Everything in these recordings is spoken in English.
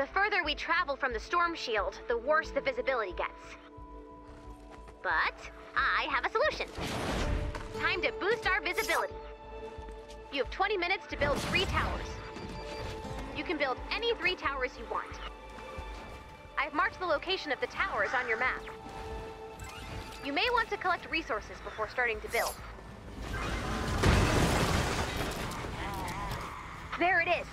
The further we travel from the storm shield, the worse the visibility gets. But I have a solution. Time to boost our visibility. You have 20 minutes to build 3 towers. You can build any 3 towers you want. I've marked the location of the towers on your map. You may want to collect resources before starting to build. There it is.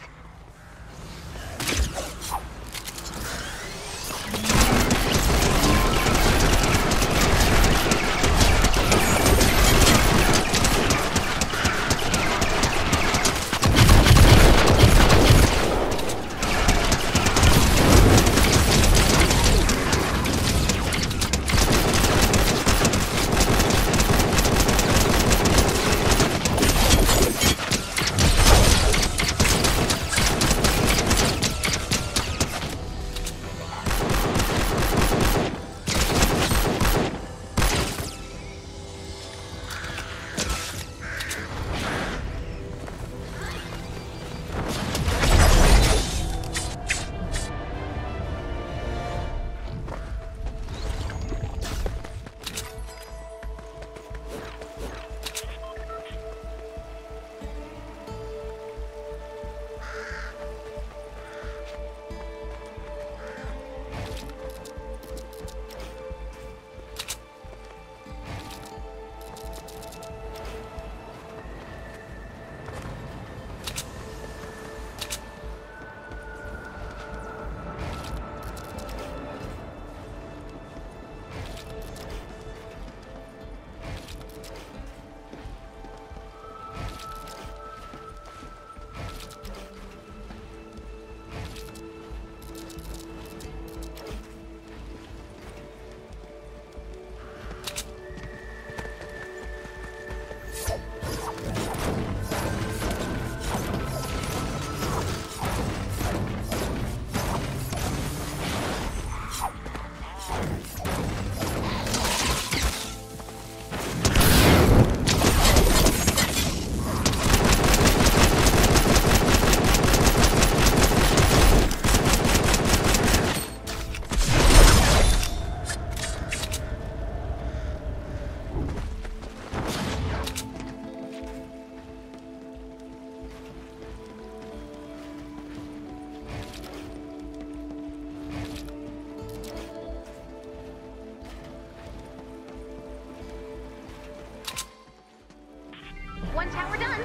One tower done.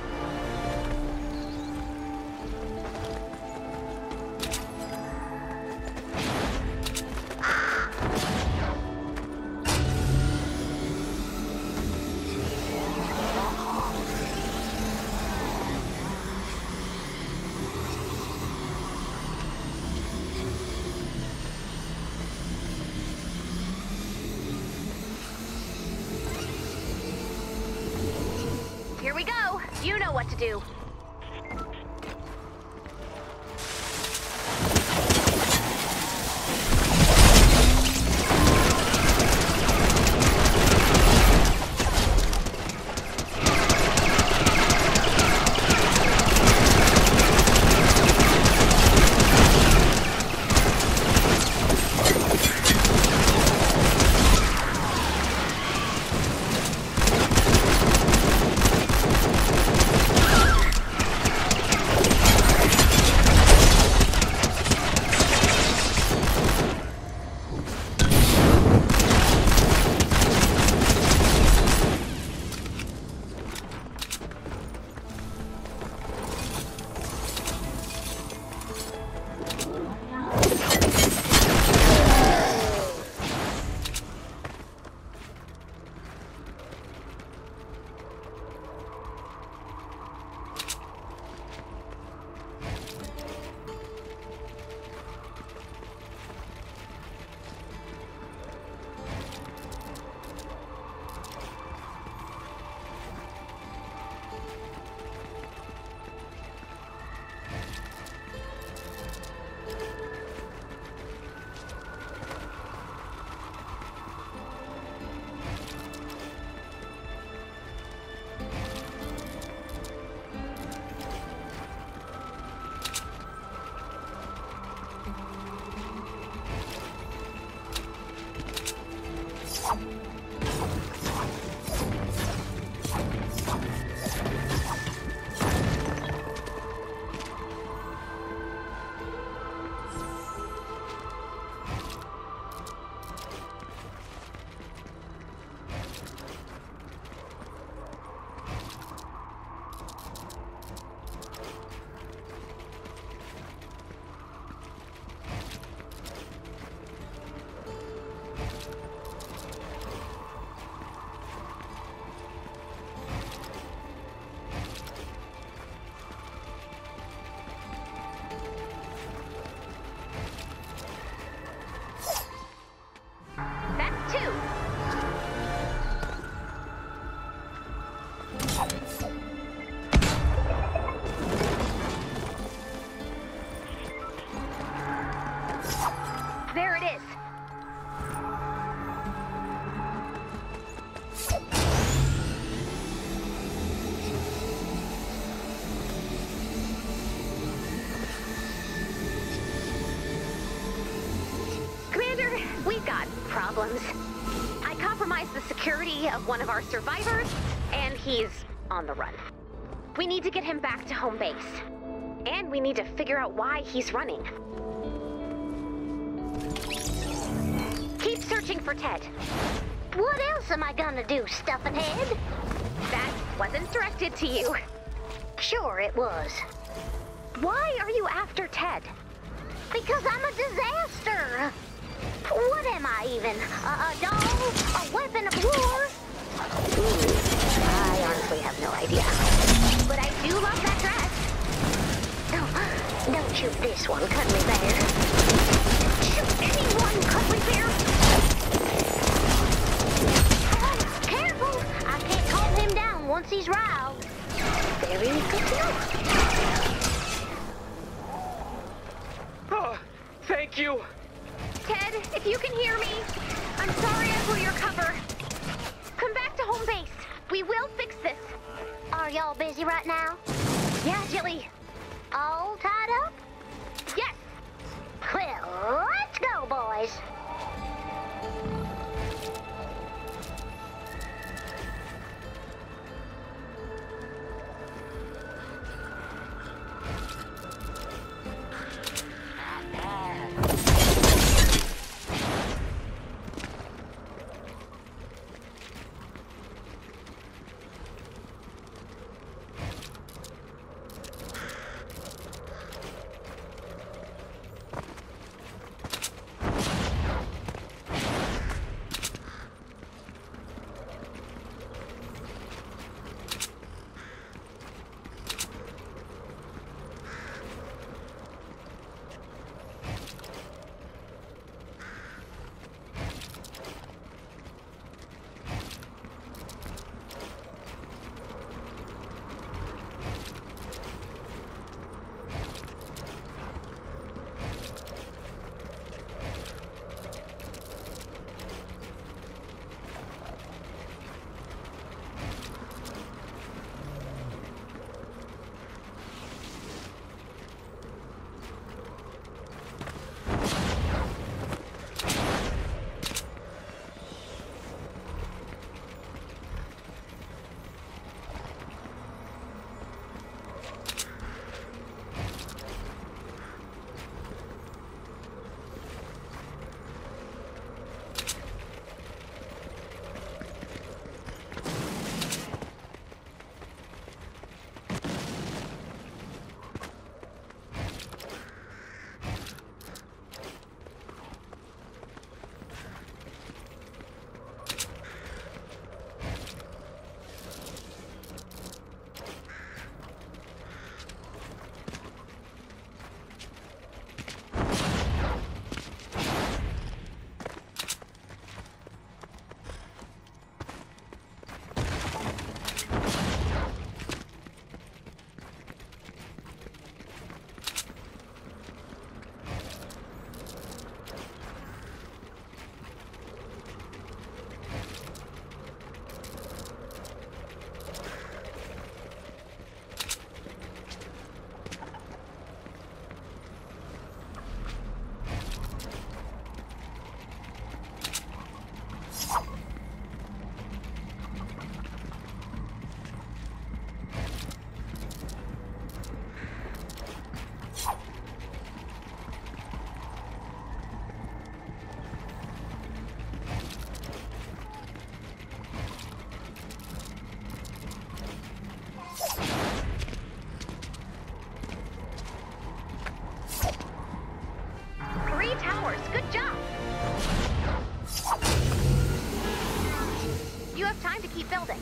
Here we go. You know what to do. There it is. Commander, we've got problems. I compromised the security of one of our survivors, and he's on the run. We need to get him back to home base. And we need to figure out why he's running. Keep searching for Ted. What else am I gonna do, stuffing head? That wasn't directed to you. Sure it was. Why are you after Ted? Because I'm a disaster. What am I even? A doll? A weapon of war? I honestly have no idea. But I do love that dress. Oh, don't shoot this one, Cuddly Bear. Shoot anyone, Cuddly Bear! Oh, careful! I can't calm him down once he's riled. Very good to know. Oh, thank you. Ted, if you can hear me, I'm sorry I blew your cover. Come back to home base. We will fix this. Are y'all busy right now? Yeah, Jilly. All tied up? Yes. Well, let's go, boys. keep building.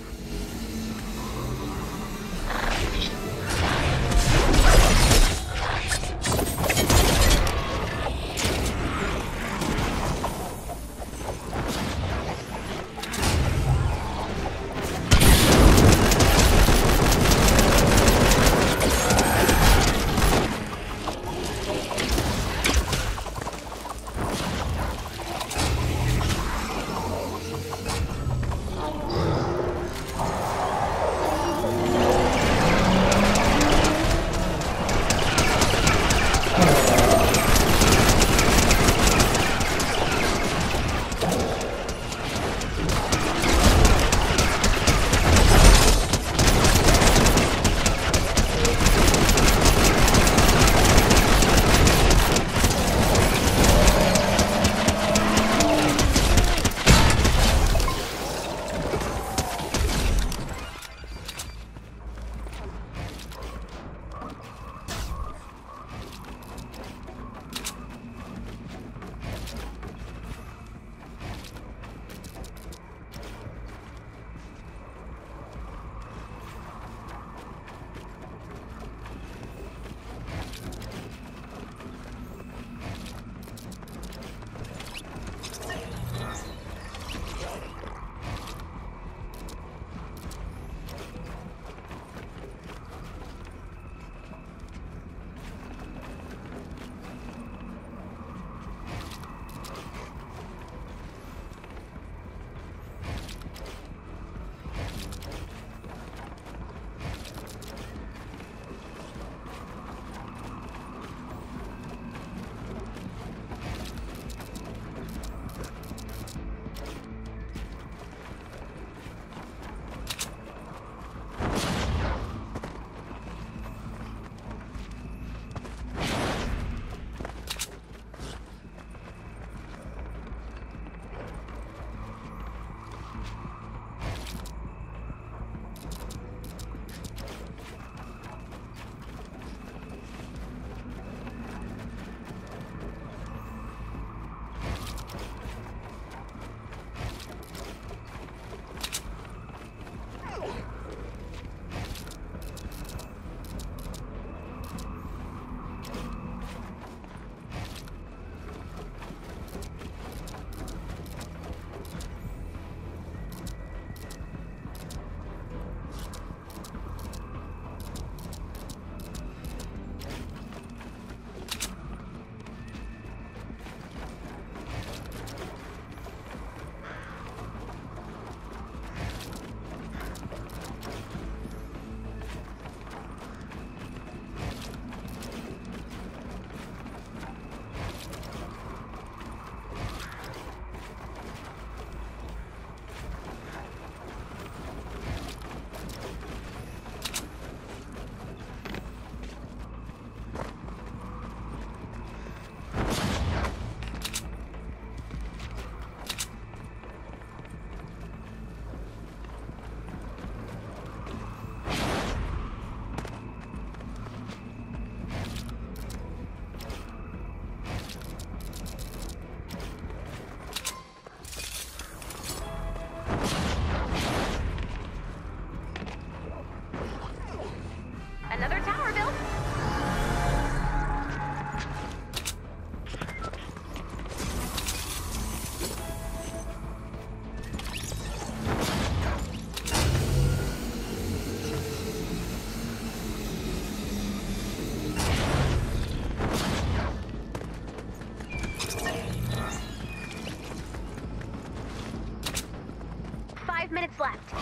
Another tower built. Minutes left.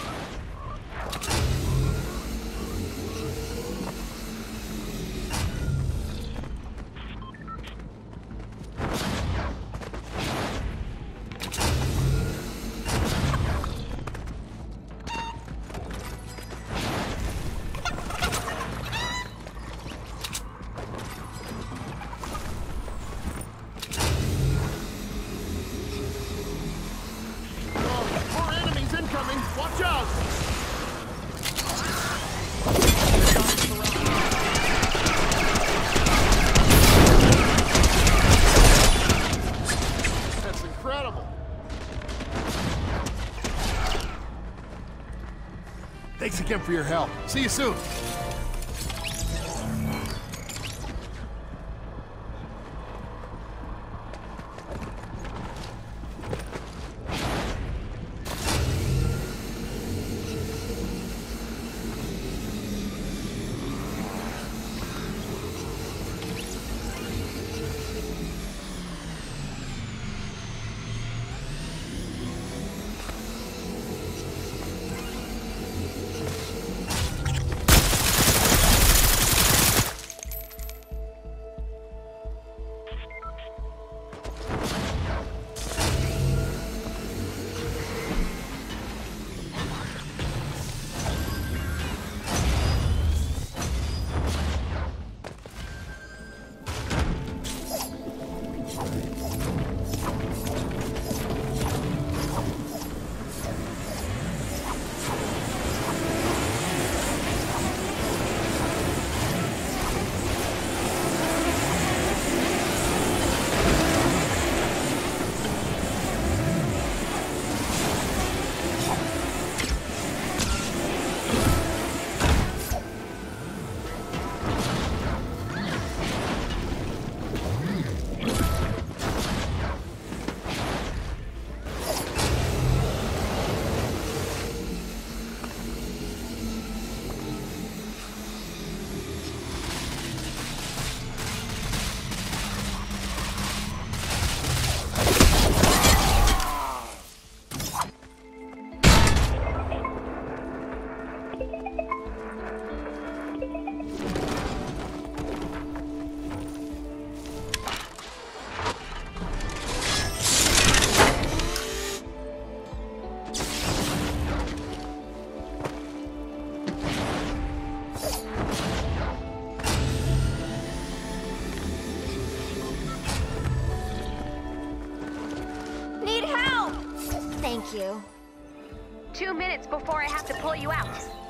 More enemies incoming! Watch out! Thanks again for your help. See you soon. Thank you. 2 minutes before I have to pull you out.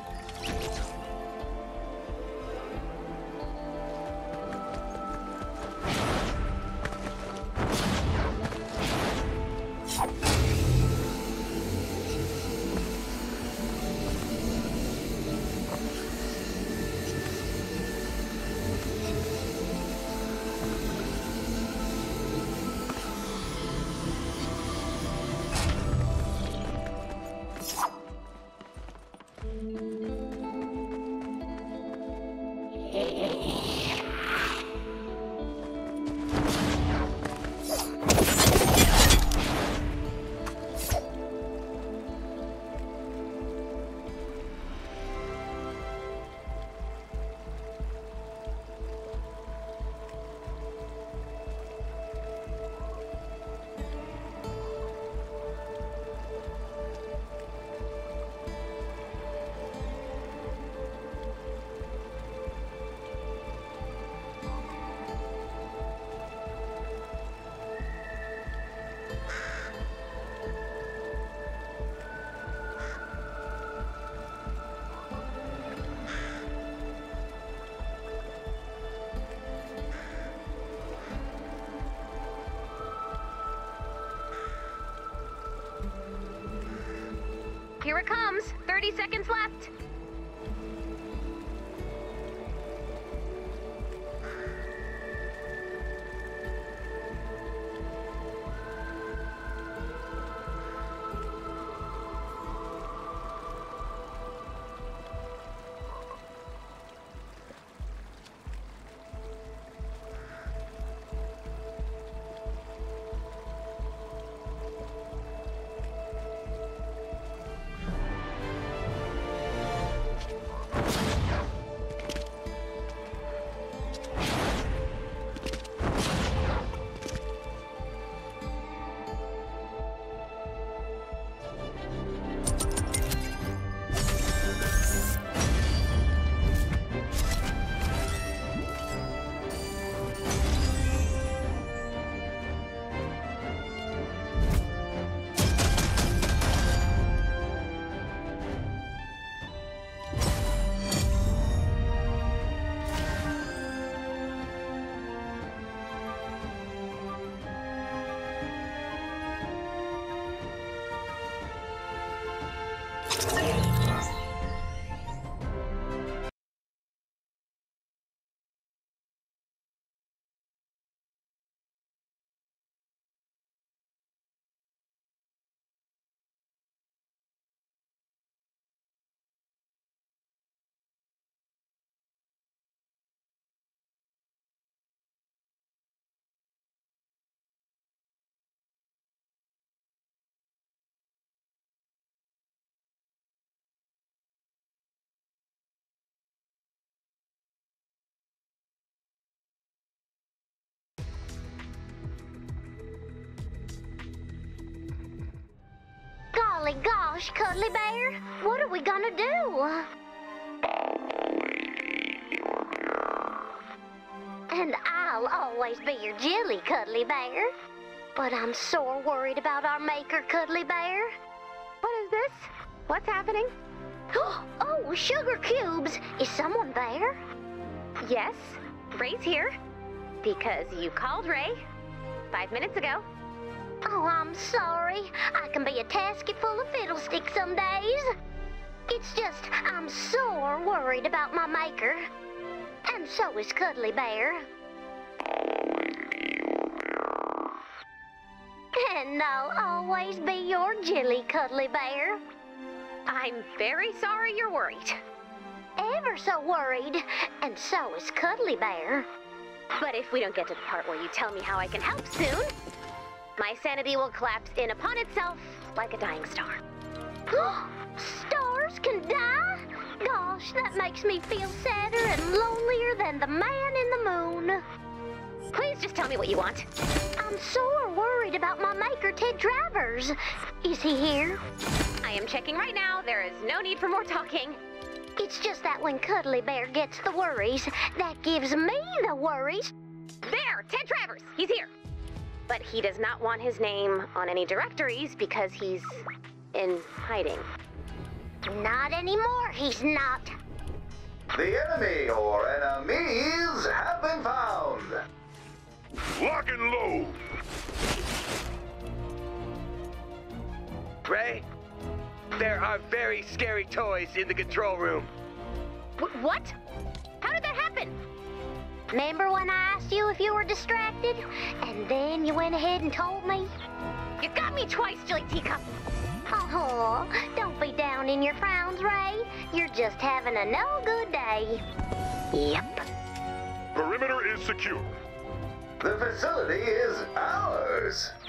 Here it comes. 30 seconds left. Golly gosh, Cuddly Bear. What are we gonna do? And I'll always be your Jilly, Cuddly Bear. But I'm sore worried about our maker, Cuddly Bear. What is this? What's happening? Oh, sugar cubes. Is someone there? Yes, Ray's here. Because you called Ray 5 minutes ago. Oh, I'm sorry. I can be a tasket full of fiddlesticks some days. It's just, I'm sore worried about my maker. And so is Cuddly Bear. And I'll always be your Jilly, Cuddly Bear. I'm very sorry you're worried. Ever so worried. And so is Cuddly Bear. But if we don't get to the part where you tell me how I can help soon, my sanity will collapse in upon itself like a dying star. Stars can die? Gosh, that makes me feel sadder and lonelier than the man in the moon. Please just tell me what you want. I'm sore worried about my maker, Ted Travers. Is he here? I am checking right now. There is no need for more talking. It's just that when Cuddly Bear gets the worries, that gives me the worries. There, Ted Travers. He's here. But he does not want his name on any directories because he's in hiding. Not anymore, he's not. The enemy or enemies have been found. Lock and load. Ray, there are very scary toys in the control room. What? How did that happen? Remember when I asked you if you were distracted? And then you went ahead and told me? You got me twice, Jilly Teacup. Oh, don't be down in your frowns, Ray. You're just having a no-good day. Yep. Perimeter is secure. The facility is ours.